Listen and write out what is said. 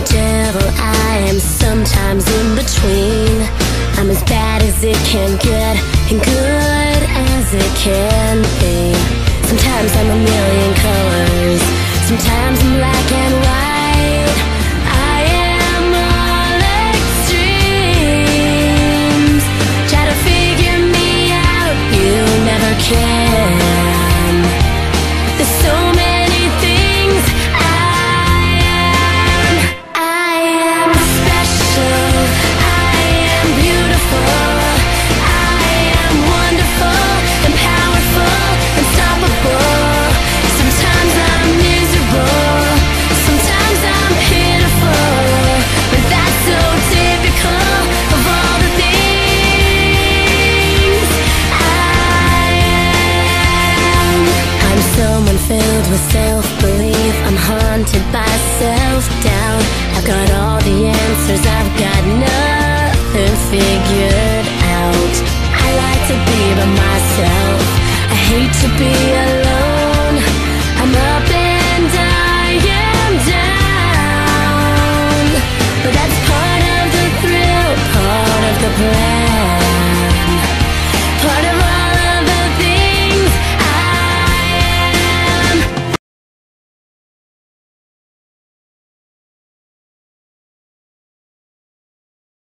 devil, I am sometimes in between. I'm as bad as it can get and good as it can be. Sometimes I'm a million colors, sometimes I'm black and white. I am all extremes. Try to figure me out, you never can. There's so many things I am. I am special, I am beautiful, I am wonderful and powerful, unstoppable. Sometimes I'm miserable, sometimes I'm pitiful, but that's so typical of all the things I am. I'm someone filled with self-belief, I'm haunted by self-doubt. I've got all the answers, I've got nothing figured out. I like to be by myself, I hate to be alone.